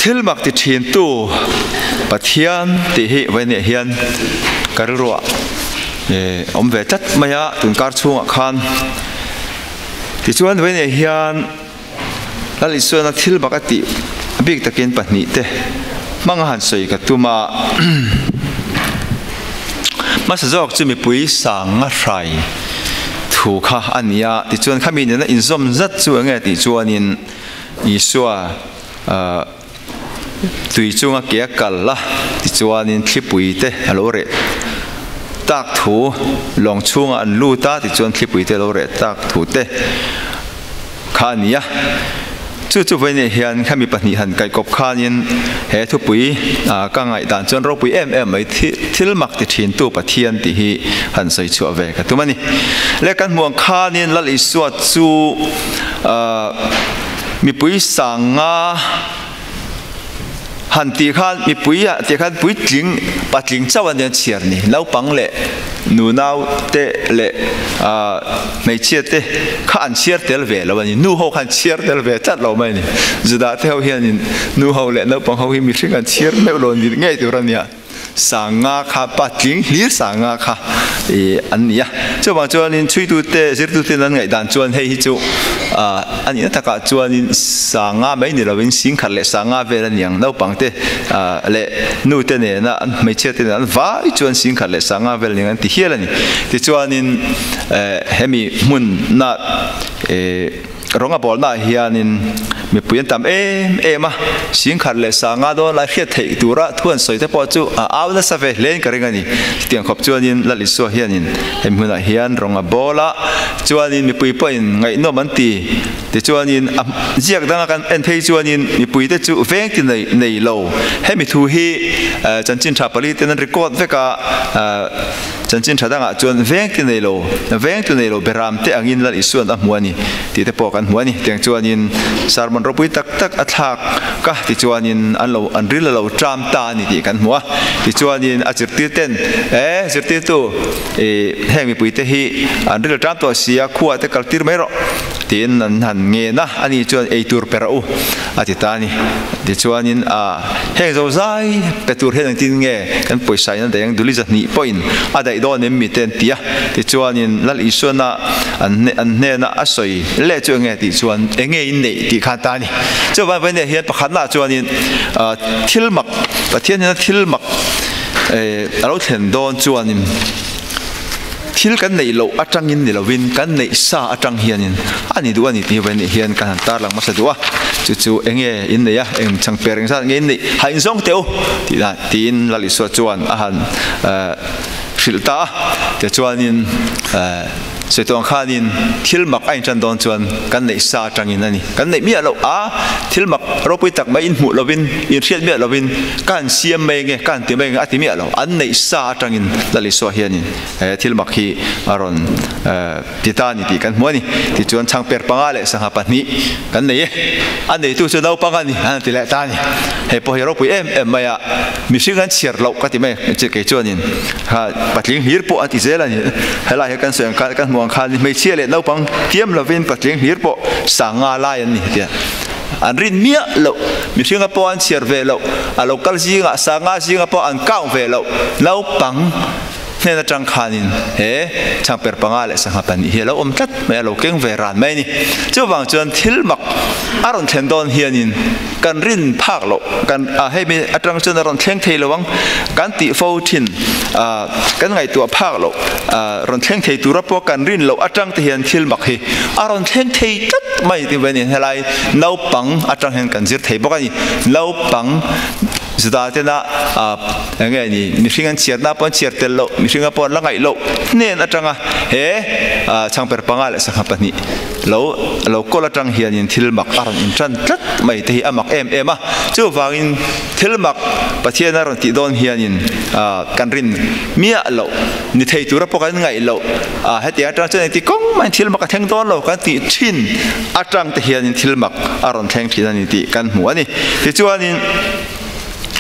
thil mak ti thin tu pathian ti hi ve ne hian karruwa om ve tat maya tun kar chunga khan ti chuan ve ne hian lal isona thil mak ati big takin pahni te manga han soi ka tuma masajok chumi pui sanga rai thu kha ania ti chuan khami ne na inzom zat chu anga ti chuanin isua tui chunga ke kalla ti chuanin thlipui te alore tak thu long chunga an lu ta ti chuan thlipui te lore tak thu te khania chu ve ne hian khami pahni han kai kop khanin he thu pui ka ngai dan chon ro pui ai thil mak ti thin tu pathian ti hi han sei chu ve ka tumani le kan muang khanin lal isua chu mi pui sanga han ti khan mi pui a ti khan pui tling patling chawan yan chiar ni lau pang le nu nau te le mai chia te khan chiar tel ve lawani nu ho khan chiar tel ve chat lo mai ni zuda te ho hian in nu ho le no pang ho hi mi thing kan chiar me lo ni ngai tu ran ya sanga kha patling hlir sanga kha an ya chu bang chuan in chui tu te zir tu te nan ngai dan chuan hei hi chu ani na taka chuan in sanga mai ni lovin sing khat le sanga ve ran yang no pang te le nu te ne na mai che te na vai chuan sing khat le sanga ve ran yang ti hial ani ti chuan in hemi mun na ronga bol na hianin mi puyan tam ema sing khat le sanga do la khiat thei tura thuan soi te po chu awla sa ve len karingani tiang khop chuanin lali so hianin hemhuna hian ronga bola chuanin mi pui po in ngai no man ti te chuanin jiak danga kan en thei chuanin mi pui te chu veng ti nei lo hemi thu hi chanchin tha pali ten record veka chanchin tha danga chuan veng ti nei lo beram te angin lal isuan a hmuani ti te po kan hmuani tiang chuanin sarmon ropui tak tak athak ka ti chuanin an ril lo tram ta ni ti kan hmua ti chuanin a chirtir ten chirtir tu hemi pui te hi an ril tram to sia khuwa te kaltir mai ro tin an han nge na ani chuan eitur perau atitani ti chuanin heng zo zai petur hen tin nge kan poisai na deng duli zat ni point adai do nem mi ten tia ti chuanin lal isona an ne na asoi le chu nge ti chuan enge in nei ti kha ta ni chu ba ne hian pakhat na chuanin thil mak pathian na thil mak alo thlen don chuanin thil kan nei lo atangin ni lovin kan nei sa atang hianin ani du ani ti ven hian kan tar lang masa duwa chu enge in ne ya eng chang pereng sa nge ni hain song teu ti na tin lali so chuan a han filta te chuanin setong khanin thil mak ain chan don chuan kan nei sa tangin ani kan nei mi alo thil mak ropui tak mai in mu lovin in riat mi lovin kan siam mai nge kan ti mai ati mi alo an nei sa tangin lali so hianin thil mak hi aron titani ti kan muani ti chuan chang per panga le sanga pani kan nei an nei tu chu dau panga ni an ti le ta ni he po hero pui em maya mi singan chiar lo ka ti mai che ke chuanin ha patling hir po ati zela ni hela he kan so kan muang khan mai chia le no pang tiam lovin patling hir po sanga la yan ni tia an rin mia lo mi singa po an chiar ve lo a local singa sanga singa po an kaung ve lo lo pang nên là trăng khanin chang per panga le sang hapan hi lo tat me lo keng ve ran mai ni chu wang chuan thil mak aron thlen don hianin kan rin phak lo kan he mi atang chuan aron thleng thei lo wang kan ti fo thin kan ngai tu phak lo ron thleng thei tu ra po kan rin lo atang te hian thil mak hi aron thleng thei tat mai ti ve ni helai no pang atang hen kan zir thei bokani lo pang zuda te na nge ni mi singan chiar na pon chiar tel lo mi singa pon langai lo nen atanga chang per panga le sang hapani lo ko la tang hian thil mak aron in tran tlat mai te hi amak em a chu wangin thil mak pathian aron ti don hianin kan rin mia lo ni thei tu ra pokan ngai lo heti atang chen ti kong man thil mak theng don lo kan ti thin atang te hianin thil mak aron theng thin ani ti kan hmu ani ti chuanin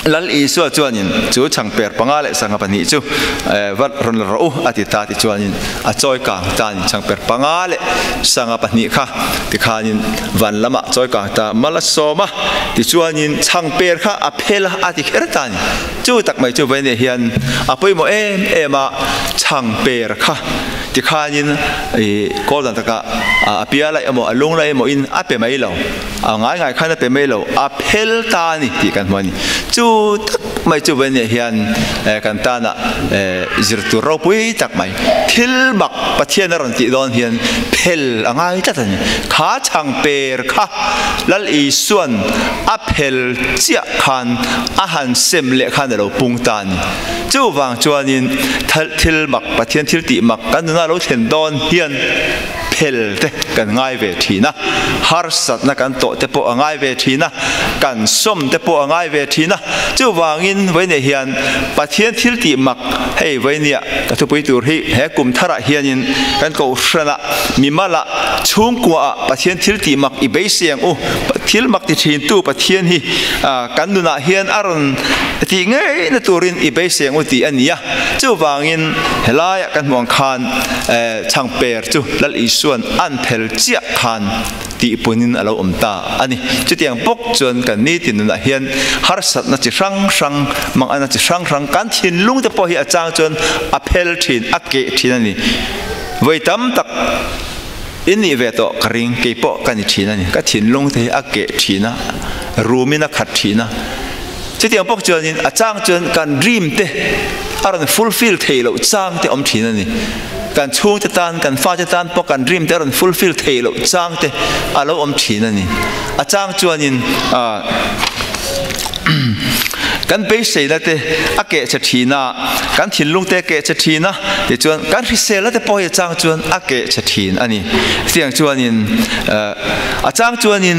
lal isu chuanin chu changper panga le sanga pani chu wat ron ro atita ti chuanin a choi kang tan changper panga le sanga pani kha ti khanin van lama choi kang ta mala soma ti chuanin changper kha a phela ati kher tan chu tak mai chu vene hian apoi mo ema changper kha ti khanin ko dan taka apia lai amo alung lai mo in ape mai lo ngai ngai khana pe mai lo a phel ta ni ti kan mani chu tak mai chu vene hian kan ta na zirtu ro pui tak mai thil mak pathian ron ti don hian phel angai ta tan kha changper kha lal i suan a phel chia khan a han sem le khan lo pung tan chu wang chuanin thil mak pathian thil ti mak kan na lo then don hian phel te kan ngai ve thina har sat na kan to te po angai ve thina kan som te po angai ve thina chu wangin voine hian pathian thil ti mak hei voinia ka thu pui tur hi he kum thara hianin kan ko hrana mimala chung kwa pathian thil ti mak i be siang u thil mak ti thin tu pathian hi kan nuna hian aron ti ngai na turin i be siang u ti ania chu wangin helaya kan mong khan changper chu lal i suan an phel chia khan ti punin alo omta ani chu tiang bok chon kan ni tin na hian har sat na chi rang rang mang ana chi rang rang kan thin lung te po hi achang chon a phel thin a ke thin ani voi tam tak ini ve to kring ke po kan thin ani ka thin lung te a ke thina rumina khat thina chu tiang bok chon in achang chon kan dream te aron fulfill thelo chang te om thina ni kan chung te tan kan fa te tan po kan dream te ron fulfill thelo chang te alo om thina ni achang chuanin kan pe sei la te ake cha thina kan thin lung te ke cha thina ti chuan kan ri sel la te po ya chang chuan ake cha thin ani siang chuanin achang chuanin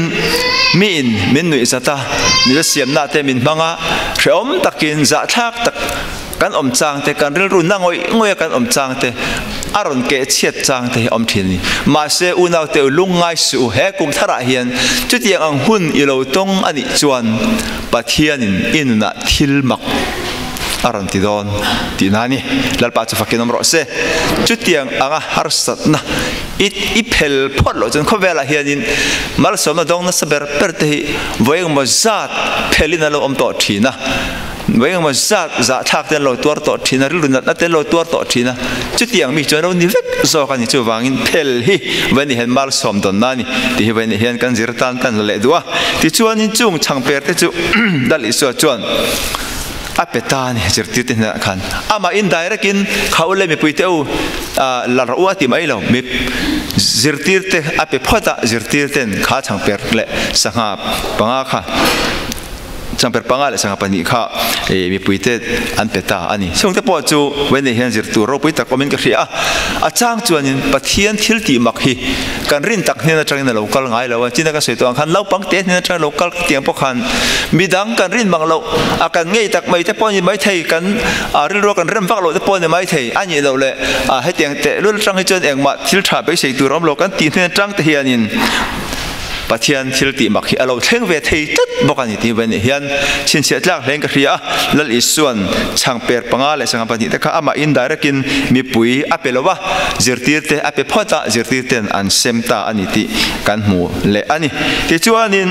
min nui zata ni la siam na te min manga hreom takin za thak tak kan om chang te kan ril ru na ngoi kan om chang te aron ke chiat chang te om thini ma se unaw te lungai su he kum thara hian chu tiang ang hun i lo tong ani chuan pathianin inna thil mak aron ti don ti nani lal pa chu fakinom ro se chu tiang anga har sat na i phel phot lo chen khowela hianin mal som na dong na saber per te voeng mo zat phelina lo om to thina voeng mo zat za thak ten lo tuar to thina rilun na ten lo tuar to thina chu tiang mi chon ni vek zo kan chu wangin phel hi vani hen mal som don nani ti hi vani hian kan zir tan kan le duwa ti chuanin chung changper te chu dali so chuan apetani zirtir te na khan ama indirect in khaule mi puiteu la ro ati mai lo mi zirtir te ape phota zirtir ten kha changper le sanga panga kha changper panga le sanga pani kha mi puite an peta ani song te po chu when hian zirtu ro puita comment ka ria a chang chuanin pathian thil ti mak hi kan rin tak hne na tangin local ngai lo china ka seitong khan lo pang te hne na local tiang po khan midang kan rin mang lo a kan ngei tak mai te po ni mai thei kan ril ro kan rem vak lo te po ni mai thei ani lo le he tiang te lul tang hi chon engma thil tha be sei tu rom lo kan ti hne tang te hianin pathian thil ti mak hi alo thleng ve thei tat bokani ti ven hian chin se tlak hleng ka ria lal isuan changper panga le sanga pani ta kha ama indirect in mi pui apelowa zirtir te ape phota zirtir ten an semta ani ti kan mu le ani ti chuanin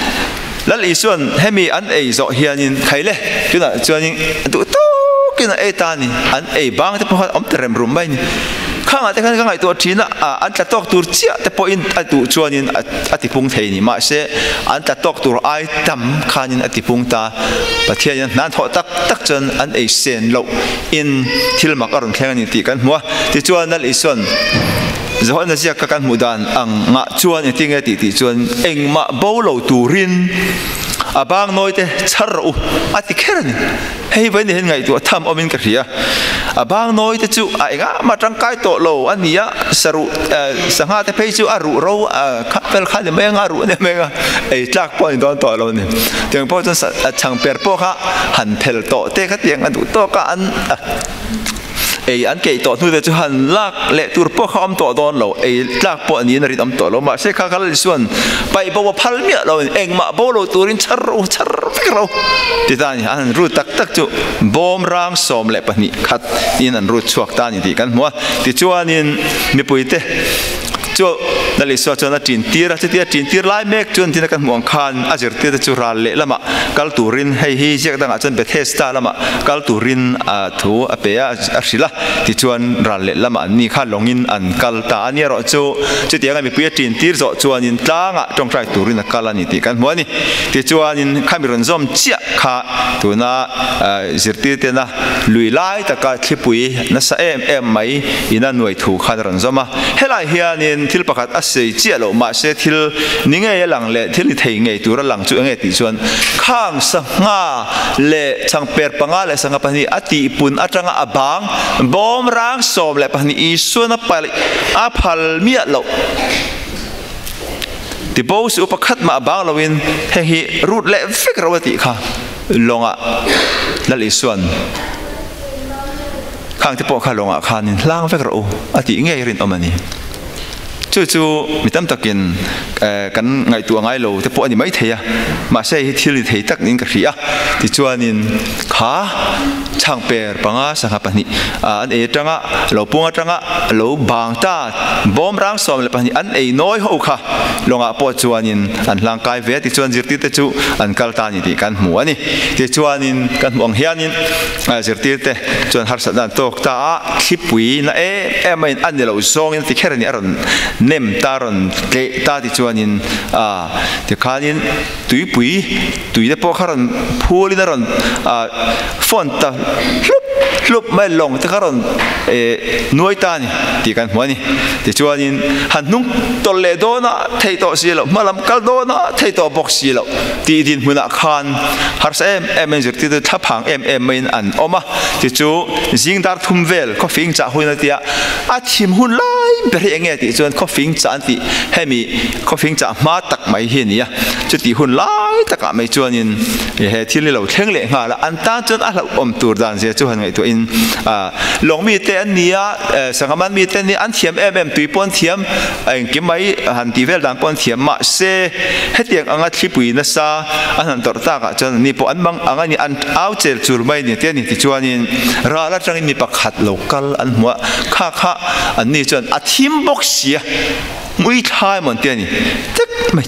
lal isuan hemi an ei zo hianin khaile tuna chuanin tu to kina etani an ei bang te pho om terem rum mai ni khang ate kan ngai to thina an ta tok tur chia te po in atu chuanin atipung thei ni ma se an ta tok tur ai tam khanin atipung ta pathian nan tho tak tak chon an ei sen lo in thil mak aron kheng ani ti kan hmuwa ti chuan nal ison zohon na sia ka kan mudan ang nga chuan e tinge ti chuan engma bolo turin abang noite charru ati kherani hei bani hen ngai tu tham omin ka ria abang noite chu ainga ma tangkai to lo ania saru sanga te pei chu aru ro khapel kha de menga ru ne menga ei tlak point don to lo ni tiang po chon chang per po kha han phel to te kha tiang adu to ka an อันเกยต่อนู่นแต่จุหันลากเละตัวพวกเขาอมต่อตอนเราลากพวกนี้นริดอมต่อเรามาเช็คข้ากันเลยส่วนไปบอกว่าพัลเมียเราเองมาบอกเราตัวรินชาร์ฟิกเราที่ตานี่อันรู้ตักจุบอมร่างสมเละปนิขัดนี่นั่นรู้ชวกตานี่ดีกันหัวที่จวนนี่มีปุยเตจวนั่นเลยส่วนจวนจีนตีระจีนตีไล่เมฆจวนที่นักมองคันอาจจะตีแต่จุราเละละมากัลตูรินให้ฮีเจ้าดังอาจจะเป็นเทสตาละมากัลตูรินถูอเปียอาศิละที่จวนราเละละมานี่ข้าลงอินอันกัลตาอันนี้เราจุดที่ยังมีปุยจีนตีร์จวนอินตั้งจงใจตูรินกัลนี่ดีกันหัวนี่ที่จวนอินข้ามีรอนซอมเจ้าข้าตัวน่าจิตตีเตนะลุยไล่แต่ก็ที่ปุยนั่นสเอ็มไม่อินนั่นหน่วยถูกข้ารอนซอมมาเฮลัยเฮียนินที่ประกาศอาศัยเจ้าเรามาเสียที่นิ่งไงหลังเละที่ลิทิ้งไงตัวหลังจุ่งไงติชวนข้างสังหาเละช่างเปิดปังอาเละสังหาพันธุ์อติปุ่นอาจังอาบังบอมร่างสมเละพันธุ์อีส่วนไปอาพัลเมียเราที่บอกสุปขัดมาบังเราวินเฮฮิรูดเละฟิกเราติค่ะลงอ่ะละลิส่วนข้างที่ปกข้าลงอ่ะข้านินล่างฟิกเราอติไงรินอมันนี่จู่ๆมีตั้มตะกินกันไงตัวไงโลแต่พวกนี้ไม่เทียมาใช่ที่ลิเทียตักนินกระเทียที่จวนนินขาช่างเปรปังอาสังหาปนิอันจังอ่ะเราปุ่งจังอ่ะเราบางตาบอมร่างสมเลยปนิอันน้อยหัวค่ะลงอ่ะพอจวนนินอันร่างกายเวทที่จวนจิตติดจู่อันกัลตานี่ที่กันหัวนี่ที่จวนนินกันมองเฮียนินจิตติดจวนหัดสันดานตกตาขี้ปุยนะไม่อันเดียวเราส่งนี่ที่แค่นี้อรุณเนมตารอนเกตาที่จวนนินที่ขานินตุยปุยตุยเด็กพวกขารอนพูลินารอนฟอนตาลุบไม่ลงที่ขารอนนวยตานี่ที่กันหัวนี่ที่จวนนินหันนุ่งตอเลโดนะเทยโตสีเหลามาลำกัลโดนะเทยโตบอกสีเหลาที่ดินมุนักขันฮาร์สเนจิตที่ทับหางไม่อันออกมาที่จูจิงดาร์ทุ่มเวลก็ฟิงจากหุ่นที่อาทิมหุ่นไล่เบรียงเงี้ยที่จวนก็ฟิงจากที่ให้มีก็ฟิงจากมาตักไม่เห็นเนี่ยจุดที่หุ่นไล่ตักไม่จวนนินเหตุที่เราเท่งเละงาละอันตั้งจนเราอมตัวดันเสียจวนไงตัวอินลงมีเตนนี้สังคมันมีเตนนี้อันเทียมตุยปนเทียมกิมไม่หันตีเวลดังปนเทียมมาเซ่ให้เตียงอังที่ปุยนัสซาอันนั้นตัวตากจนนี่ปอันบังอังนี่อันเอาเจลจูร์ไม่เนี่ยเตียนี่ที่จวนนินราละจังมีประคัดโลกัลอันหัวข้าอันนี้จนอาทิมบอกเสียไม่ทายเหมือนเตียนี่จักไม่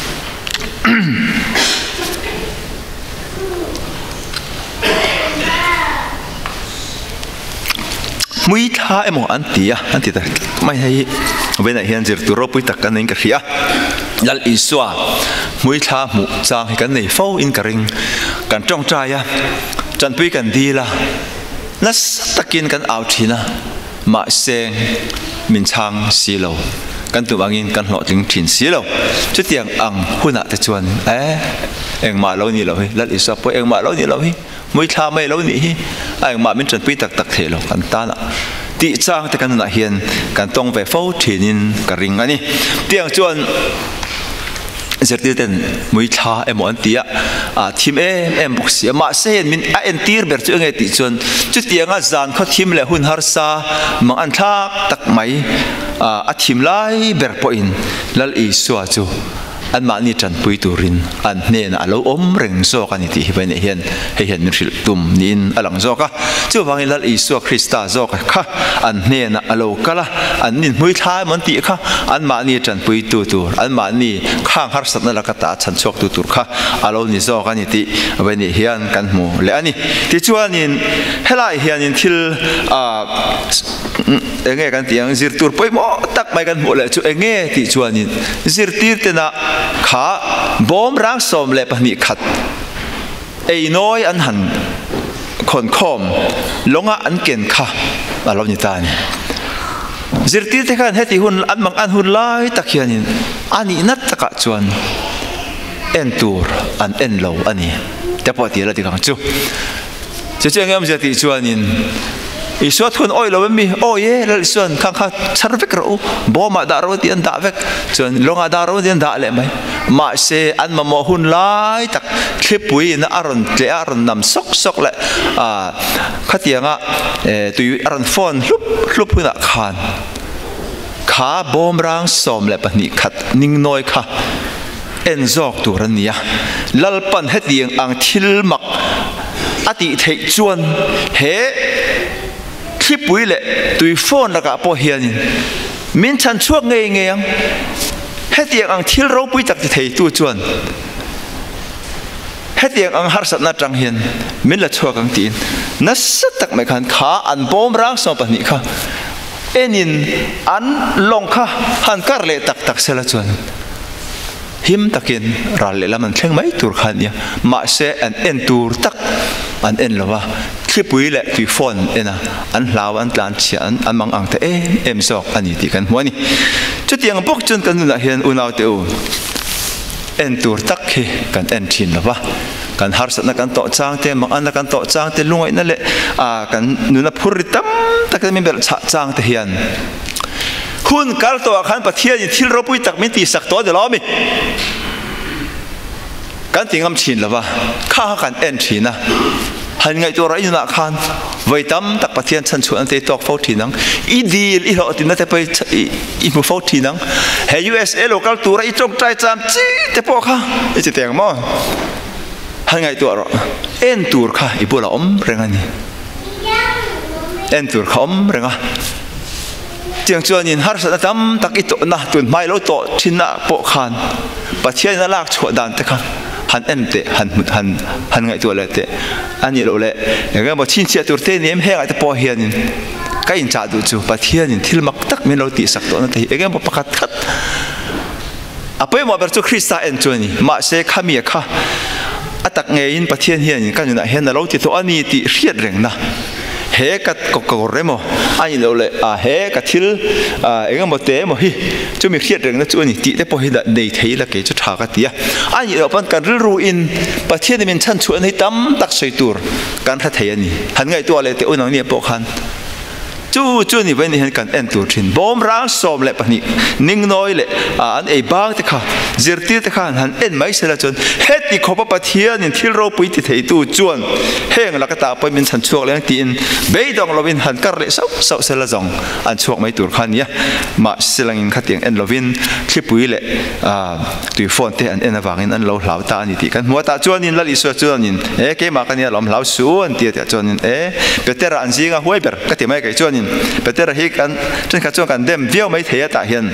มุ้ยท่าหมออันตีแต่ไม่ให้เวลาเห็นจิตตัวเราไปตักกันเองกับเสียยัลอิสวามุ้ยท่าหมู่จางให้กันในเฝ้าอินกระริงกันจ้องใจจันปุยกันดีละนัสตะกินกันเอาทีนะมาเซงมินช่างสีเหลากันตัวบางอินกันหล่อถึงถิ่นสีเหลาจุดเตียงอังหุ่นอะแต่ชวนเอ็งมาเล่านี่เราเฮ้ยยัลอิสวาพอเอ็งมาเล่านี่เราเฮ้ยมุ้ยท่าไม่เล่านี่ไอ้มาเป็นจันปุยตักเทลกันตาละตีจ้างแต่กันน่ะเฮียนกันต้องไปเฝ้าถิ่นกระริงอันนี้เตียงชวนเสร็จแล้วมุ้ยท่าหมอนตีทีมบอกเสียมาเสียมินตีร์เบิร์ตจุงไงติชวนจุดเตียงจานเขาทีมเลยหุ่นฮาร์ซามังอันทักตักไหมทีมไล่เบิร์ตพออินแล้วอีสวาจูอันมานี่จันปุยตูรินอันเนี่ยนะเราเริงโซกันนี่ที่ไปเนี่ยเห็นมิริลตุมนินอลังโซกะจู่บางทีเราอิสวาคริสตาโซกะค่ะอันเนี่ยนะเราก็ละอันนี้มุ้ยท้ายมันตีค่ะอันมานี่จันปุยตูอันมานี่ข้างฮาร์สัตนั่นละก็ตาฉันโชคตูค่ะเรานี่โซกันนี่ที่ไปเนี่ยเห็นกันหมู่และอันนี้ที่ชวนนี่เฮลัยเห็นนี่ที่เองกันที่ยังจิตตูไปหมดตักไม่กันหมดเลยจู่เองที่ชวนนี่จิตตีเตนะขาบอมร่างสมเล็บนิขัดน้อยอันหันคนคมลงอันเก่งค่ะเราหนีตายจิตที่ที่กันเหตุหุ่นอันบางอันหุ่นไล่ตะเคียนอันนี้นัดตะกะจวนตูร์อันโลอันนี้แต่พอที่เราที่ขังจู่เงี้ยมันจะที่จวนนินอีส่วนทุนอ้อยเราไม่มีโอ้ยแล้วส่วนข้างๆฉันไม่กรู้บ่มาดารวตีอันด่าเวกส่วนลงอาดารวตีอันด่าเลยไหมมาเสอันมาโมหุนไล่ตักคลิปปุยน่ะอารมณ์เจ้าอารมณ์นำซกเลยขัดยังตัวอารมณ์ฟอนลุบหุ่นขานขาบอมร่างสมเลยปนิขัดนิ่งน้อยค่ะเอ็นจอกตัวนี้ลัลปันเฮตียงอังทิลมักอติเทจวนเฮคลิปวิเล่ตุยโฟนละกับพอเฮียนินมินชันช่วงเงยเฮตียงอังทิลเราปุยจากที่เทตัวจวนเฮตียงอังฮาร์สัตนาจังเฮียนมินละช่วงกังตีนนัสตักไม่ขันขาอันบอมร่างสมปนิค่ะเอ็นินอันลงค่ะหันการเล่ตักเสละจวนหิมตะกินรัลเลละมันเข่งไม่ตูร์ขันเนี่ยมาเสอันเอ็นตูร์ตักอันเอ็นละวะคลิปวิเล่ตุยฟอนเอ็นะอันลาวอันตานเชียอันมังอังแต่เอ็มซอกอันนี้ที่กันหัวนี่จุดยังพวกจนกันนู่นเห็นอุณเอาเตอเอ็นตูร์ตักเฮกันเอ็นชินละวะกันฮาร์สนักกันโตจางเตมังอันนักกันโตจางเตลุงไอ้นั่นแหละกันนู่นพูดริตัมตักกันมีแบบจางเทียนคุณกัลตัวขันปะเทียนที่เราพูดตักมิติสักตัวเดี๋ยวล้อมิกันติงคำชินละวะข้ากันเอ็นชินนะหันไงตัวไรอยู่นักขันไว้ตั้มตักปะเทียนฉันชวนเตะตอกฟาวทีนังอีดีลอีหล่อตินนั่นแต่ไปอีมือฟาวทีนังเฮ้ย USA โลกัลตัวไรจงใจจำจีแต่พอค่ะไอ้เจ๊แตงมั้งหันไงตัวเราเอ็นตัวค่ะอีบัวละอมเรื่องนี้เอ็นตัวเขาอมเรื่องเจียงจวนยินฮาร์สนัดตักอิโตนะตุนไม่รู้โตชินะโปขันปัจเจียนลากฉวดดันแต่ค่ะหันเอ็มเตหันไงตัวเลยเตอันนี้เราเลยอย่างเงี้ยบอกชินเชียตัวเตนี่เอ็มแห้งไอ้ตัวพอเฮียนินก็ยินจ่าดูจูปัจเจียนที่มักตักไม่รู้ตีสักตัวนั่นแต่อย่างเงี้ยบอกประคัดคัดอ่ะไปหมดแบบจูคริสต์เอ็นจวนนี่มาเสกขามีค่ะอัตักเงี้ยปัจเจียนเฮียนินกันอยู่นะเฮียนเราที่ตัวอันนี้ตีเรียดเร่งนะเฮกัดกกเรโมอันนี้เราเลยเฮกัดทิลเอ็งมาเตะโมฮิจะมีเครียดเรื่องนั้นจุนี่ตีได้พอเห็นได้เทียละเกจะทากัดเตียอันนี้เราเป็นการรู้อินประเทศนี้มันชั้นชวนให้ตั้มตักใส่ตัวการทัดเทียนี่หันไงตัวอะไรเตะอุ่นเอาเนี่ยปกคันจู่นี่เป็นเห็นกันเอ็นตัวทินบอมร่างสมเลยปะนี่นิ่งน้อยเลยอันไอ้บางแต่ค่ะเจอตีแต่ค่ะหันเอ็นไม่เสร็จจนเฮ็ดที่ขบประเทศนี่ที่เราไปที่เทตัวจวนเฮงลักตาไปเป็นสันช่วงเรื่องตีนเบยดองเราเป็นหันการเละเสาเสร็จจงอันช่วงไม่ตัวคันเนี่ยมาเสลังขัดยังเอ็นเราเป็นคลิปวิเลยตัวฟอนเตอันเอ็นวางอันเราเหลาตานี่ตีกันหัวตาจวนนี่ละลิสวจวนนี่เกี่ยมากันเนี่ยเราเหลาส่วนเตี้ยจวนนี่เปเตอร์อันซิงอ่ะห้วยเบอร์ก็ที่ไม่ไกลจวนนี่เปเตอร์ฮิกันจนขัดจวนกันเดิมเดียวไม่เทียตาเห็น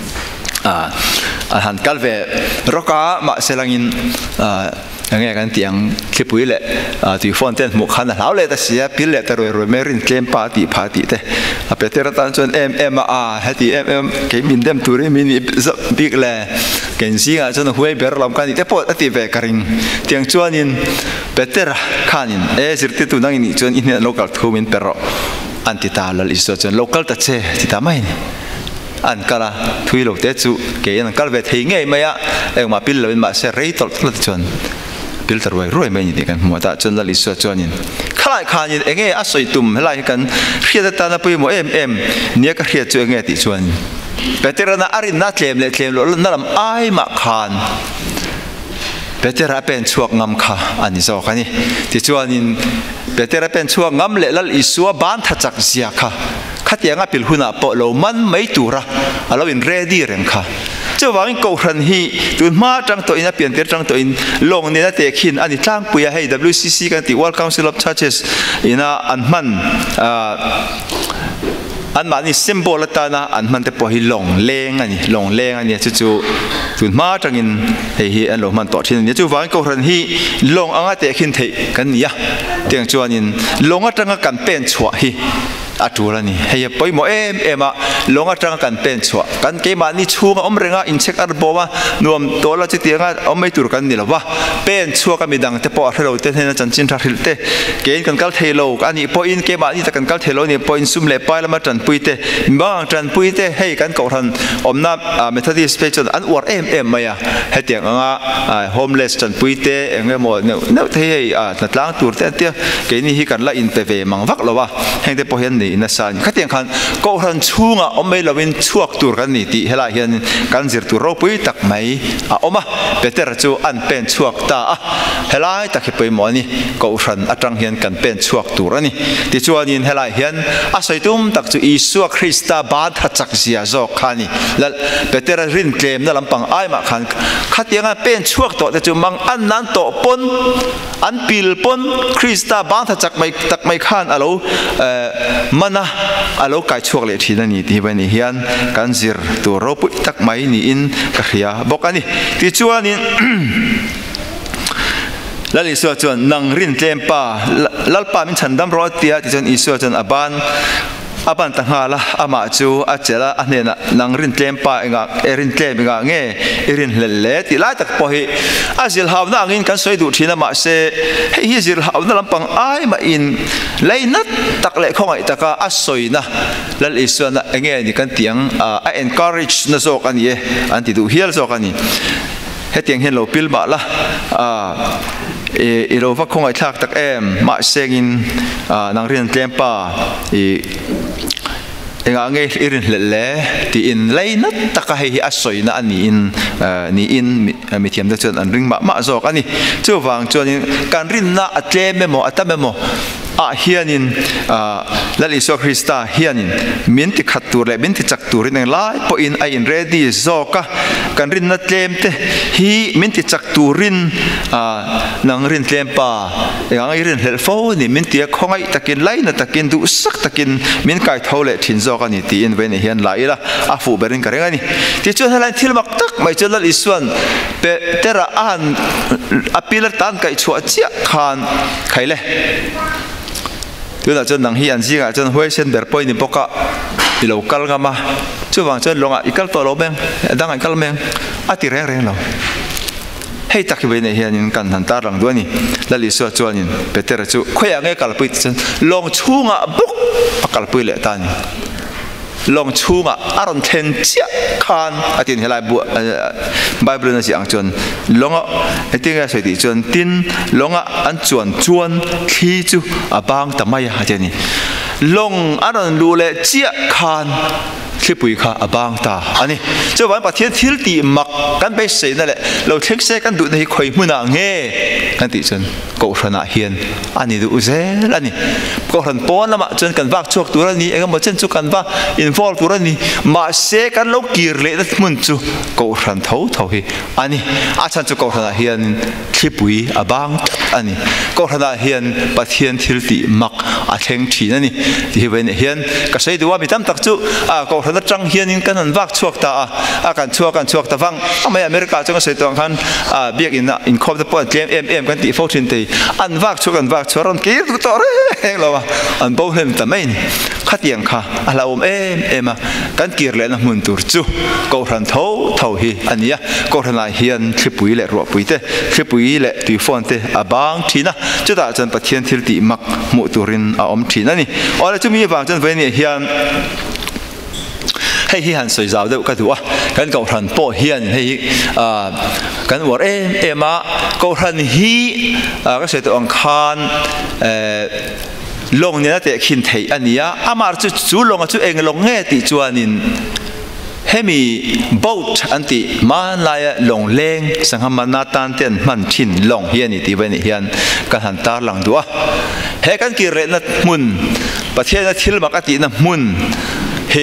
หันกัลเวรกามาเสลังอย่างเงี้ยกันเตียงคลิปวิเลยที่ฟอนเต้นหมกขันเหลาเลยแต่เสียพิลเลยแต่รวยไม่รินเกมปาร์ตี้เต้เปเตอร์ตันจนให้ที่เกมินเดมตูริมินบิ๊กเลยเกนซิงจนหัวเบอร์ลำกันแต่พอที่เวกริงเตียงจวนนินเปเตอร์ขานินสิริตุนังนี่จนอินเดียโลกาลทูมินเปโรอันติตาลลิสจนโลกาลตัดเชติตาไม่อันกาลทุยโลกเตจูเกยันกาลเวทีเงี้ยไม่อะเอ็งมาพิลเลยมาเสรีตลอดจนพิลตรวยไม่ยินดีกันหัวตาจนลลิสจนยินขลายขายินเอ็งเงี้ยอาศัยตุ่มให้ไล่กันเครียดตาหน้าปุยโมเอ็มเนี่ยก็เครียดจนเงี้ยติจวนเปเตอร์น่าอารินน่าเคลมเลยเคลมแล้วนั่นลำไอมาขานเปเตอร์เป็นช่วงงำค่ะอันนี้สองคันนี้ที่จวนยินเปเตอร์เป็นช่วงงำเละแล้วอิสัวบ้านทัจักเสียค่ะขัดยังพิลหุนาปะโลมันไม่ตัวระเราเป็นเรดี้เร่งค่ะเจ้าหวังกูรันฮีตุนมาจังตัวอินเปลี่ยนเตจังตัวอินลงเนี่ยเตะขินอันนี้จ้างปุยให้ WCC กันที่ World Council of Churches อินะอันมันนี่ซิมโบลตานะอันมันแต่พอให้ลงเลงอันนี้จู่ตุนมาจังอินให้อันลงมันต่อที่นี่เจ้าหวังกูรันฮีลงอังเตะขินเทกันเนี่ยเตียงจวนินลงจังกันเป็นชัวฮี atura ni hei poi mo ema longa tang kan pen chua kan ke ma ni chunga omrenga in check ar bowa nuam tola chi tianga omai tur kan ni lawa pen chua ka midang te po helo te hena chanchin tha hil te ke kan kal thelo ani po in ke ma ni ta kan kal thelo ni po in sum le pai lama tran puite bang tran puite hei kan ko than omna methodist special an war maya hetiang anga homeless tran puite enge mo no the hei tlang tur te te ke ni hi kan la in pe ve mang vak lawa heng te po hian ni na san khatiang khan ko than chunga omei lovin chuak tur kan ni ti hela hian kan zir tur ro pui tak mai oma beter chu an pen chuak ta helai tak hi poi mo ni ko than atang hian kan pen chuak tur ani ti chuanin helai hian a soitum tak chu Isua Krista bad hachak zia zo khani lal beter rin claim na lampang ai ma khan khatianga pen chuak to te chu mang an nan to pon an pil pon Krista bad hachak mai tak mai khan alo mana alo kai chuak le thina ni ti bani hian kan zir tu ro pu tak mai ni in ka khia bokani ti chuanin lali so chuan nang rin tlempa lalpa min chandam ro tia ti chuan Isua chuan aban tangala ama chu achela anena nang rin tlempa enga erin tleminga nge erin lelle ti lai tak po hi azil hawna angin kan soi du thina ma se hi zil hawna lampang ai ma in leinat tak le khongai taka asoina lal Isua enge ni kan tiang a encourage na zo kan ye anti du hial zo kan ni hetiang hen lo pil ba la ilo va khongai thak tak ma sengin nang rin tlempa enga nge irin lele ti in leinat taka hi asoina ani in ni in mithiam da chon an ring ma zo kan ni chu wang chon kan rin na atleme mo atamemo hianin lal Isua Krista hianin min ti khat tur le min ti chak tur in lai po in ai in ready zoka kan rin na tlem te hi min ti chak turin nang rin tlem pa enga rin hel fo ni min ti khongai takin lai na takin du sak takin min kai thole thin zoka ni ti in ven hian lai la a fu berin karenga ni ti chu halan thil mak tak mai chu lal Isuan pe tera an apilar tan kai chu achia khan khaile tu na chon nang hi an jinga chon hoi sen ber poi ni poka ti lo kal nga ma chu wang chon longa ikal to lo beng dang ikal meng ati reng lo hei tak ve ne hian in kan han tar lang duani lali so chuanin peter chu khoya nge kal pui chen long chunga buk akal pui le tani long chunga aron then chia khan atin helai bu bible na si ang chon longa etinga sei ti chon tin longa an chuan khi chu abang tamai ha cheni long aron lu le chia khan khipui kha abang ta ani chuwan pathian thil ti mak kan be sei na le lo thek se kan du nei khoi muna nge kan ti chon ko thana hian ani du zel ani ko ran pon lama chon kan wak chuak tur ani engam chen chu kan ba involve tur ani ma se kan lo kir le na mun chu ko ran tho hi ani a chan chu ko thana hian khipui abang ani ko thana hian pathian thil ti mak a theng thin ani ti ben hian ka sei du wa mi tam tak chu ko thana trăng hiền in kan an vak chuak ta kan chuak ta wang amai America chang sei tong khan biak in khop the point em kan ti fortune te an vak chuak ron ki tu to re heng lo an bo hem ta main khatiang kha ala em kan kir le na mun tur chu ko ran tho hi ania ko ran lai hian thlipui le ro pui te thlipui le tu phone te abang thina chu da chan pathian thil ti mak mu turin a om thina ni ora chu mi wang chan ve ni hian hei hi han soi zau deuh ka duwa kan ko ran po hian hei kan war ema ko ran hi ka se to ang khan long ne te khin thei ania amar chu long chu eng long nge ti chuanin hemi boat anti man laia long leng sanghamana tan ten man thin long hian ti bani hian kan han tar lang duwa he kan ki re na mun pathian na thil makati na mun he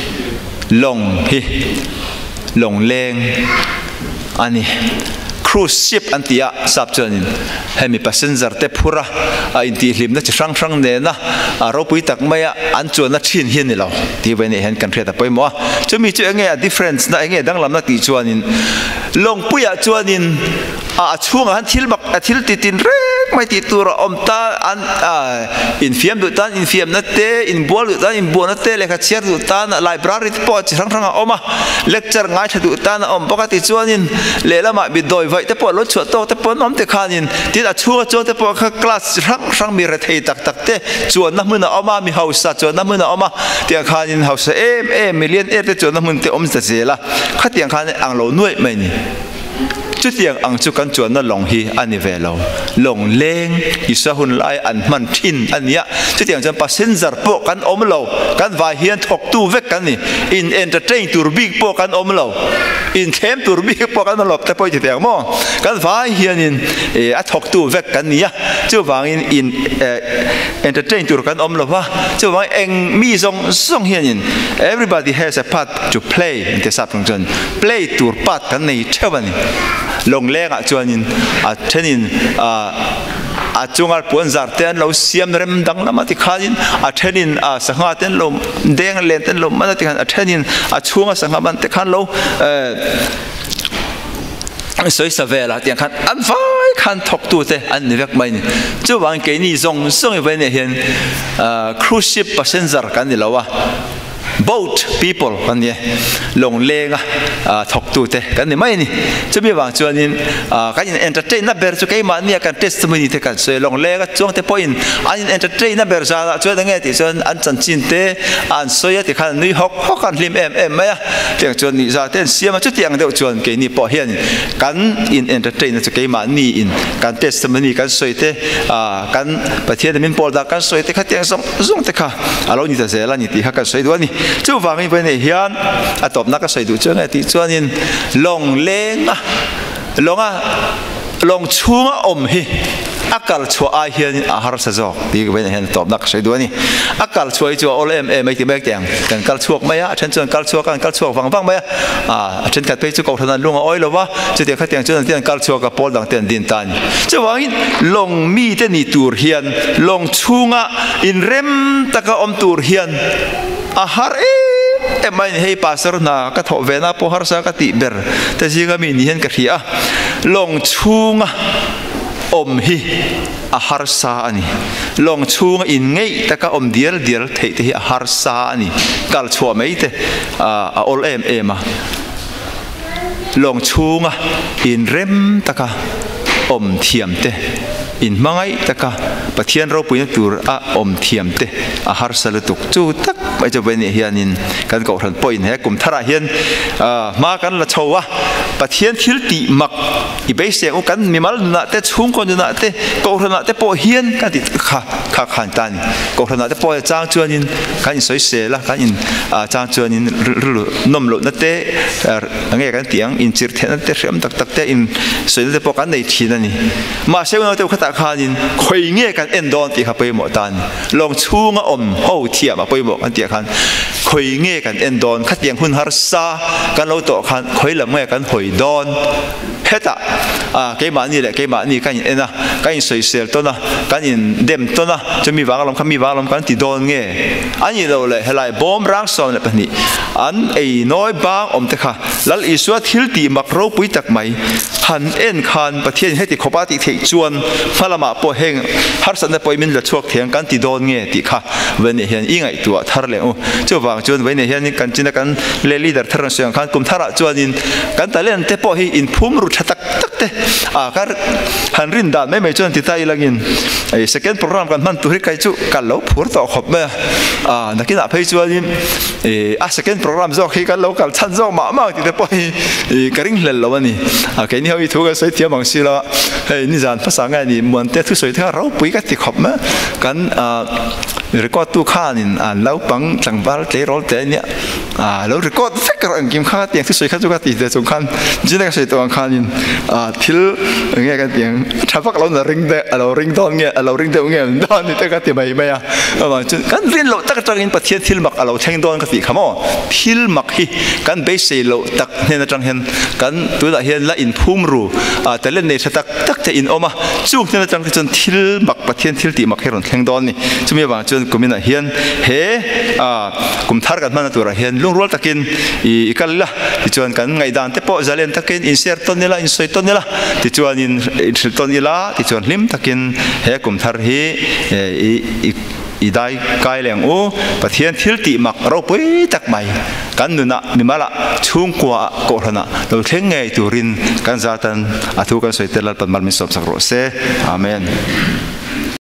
long leng ani cruise ship antia sapchanin hemi passenger te phura in ti hlim na chi sang ne na ro pui tak maya an chu na thin hian ni lo ti bani hen kan theta poimo chumi chu enge a difference na enge danglam na ti chuanin long puya chuanin chunga han thil mak a thil ti tin re mai ti tu ra om ta an in fiam du tan in fiam na te in bol du tan in bol na te le kha cher du tan library po chi rang rang oma lecture ngai tha du tan om pakati chuanin le lama bi doi vai te po lo chu to te pon om te khanin ti a chu chu te po kha class rang rang mi re thei tak tak te chuan na mun oma mi house chuan na mun oma ti khanin house million te chuan na mun te om sa zela kha tiang khan ang lo nuai mai ni chút tiếng ăn chút căn chuột nó lòng hi anh về lâu lòng lên isa hun lại anh man tin anh nhá chút tiếng chân passenger po căn ôm lâu căn vài hiền thọc tu vết căn nè in entertain tour big po căn ôm lâu in camp tour big po căn lâuแต่po chút tiếng mo căn vài hiền in thọc tu vết căn nhá chú vàng in entertain tour căn ôm lâu wa chú vàng anh mi song hiền in everybody has a part to play in the subfunction play tour part căn này theo vậy lồng leng chuan in thenin chungar puan zar ten lo siam rem dang lama ti khanin thenin sanga ten lo deng len ten lo ma ti khan thenin chunga sanga ban te khan lo soi savela tiang khan an vai khan thok tu te an ni vek mai ni chu wang ke ni zong song ve ne hian cruise ship passenger kan ni lawa boat people kan ni long lenga thok tu te kan ni mai ni chu bi wang chuan in kan in entertain na ber chu ke ma ni kan testimony te kan so long lenga chuang te point an entertain na ber za chu da nge ti chuan an chan chin te an soya ti khan nui hok kan lim em mai tiang chuan ni za ten siam chu tiang deuh chuan ke ni po hian kan in entertain chu ke ma ni in kan testimony kan soi te kan pathian min pol da kan soi te kha tiang zong te kha alo ni ta zela ni ti ha kan soi do ni chu wangi pe ne hian atop na ka soi du chuan ti chuan in long lenga long chunga om hi akal chua a hian a har sa zo ti ben hen top nak sei do ni akal chuai chu ol mai ti mek tiang kan kal chuak mai a chen chuan kal chuak kan kal chuak wang mai chen kat pe chu ko thanan lunga oi lowa chu ti kha tiang chuan tian kal chuak ka pol dang ten din tan chu wangin long mi te ni tur hian long chunga in rem taka om tur hian a har mai hei pastor na ka tho ve na po har sa ka ti ber ta ji ga mi ni hen ka thia long chunga om hi a har sa ani long chung in ngei taka om dial thei te hi a har sa ani kal chua mai te a ol em long chunga in rem taka om thiam te in mangai taka pathian ro puin tur a om thiam te a har salutuk chu tak mai cho ben hianin kan ko ran point he kum thara hian ma kan la chowa pathian thil ti mak i be se o kan mimal na te chung kon na te ko ran te po hian ka ti kha khan tan ko ran te po chang chuanin kan soi se la kan in chang chuanin nom lo na te nge kan tiang in chir the na te rem tak tak te in soi te po kan nei thin ani ma se no te khata khanin khoi nge kan endon ti kha pe mo tan long chunga om ho thiam a pe mo kan ti khan khoi nge kan endon khatiang hun har sa kan lo to khan khoi lam nge kan hoi don heta ke ma ni kan ena kan soi sel to na kan in dem to na chumi wangalom khami wangalom kan ti don nge ani lo le helai bom rang som le pani an ei noi bang om te kha lal iswa thil ti mak ro pui tak mai han en khan pathian heti khopa ti thei chuan phalama po heng har san poi min la chuak thiang kan ti don nge ti kha wen hian ingai tu thar le u chu wang chuan wen hian kan china kan le leader thar sang khan kum thara chuan in kan talen te po hi in phum ru thatak tak te kar han rin dan mai chuan ti tai langin ai second program kan man tu ri kai chu kan lo phur to khop me nakina phei chuan in second program zo khi kan lo kal chan zo ma ti te po hi karing hlel lo ani ke ni hoi thu ga sai thiam ang sila hei ni zan phasa nga ni mon te thu soi tha ro pui ka ti khop ma kan record tu khanin lau pang tlangbal te rol te nia lo record fek ro angkim kha tiang thu soi kha chu ka ti te chung khan jina ka sei to khanin thil nge ka tiang thapak lo na ring de alo ring don nge alo ring de nge don ni te ka ti mai mai ma chu kan rin lo tak tang in pathian thil mak alo theng don ka ti khamo thil mak hi kan be sei lo tak ne na tang hen kan tu da hian la in phum ru talen nei tak te in oma chu ne na tang chon thil mak pathian thil ti mak heron theng don ni chumi wa chon chuan kumina hian he kum thar kan man tur hian lungrol takin I kalla ti chuan kan ngai dan te po zalen takin in share ton nila in soi ton nila ti chuan in thil ton ila ti chuan hlim takin he kum thar hi idai kai leng o pathian thil ti mak ro pui tak mai kan nuna mimala chung kwa ko rana lo thleng ngai turin kan zatan athu kan soi telal pan mal min sop sak ro se amen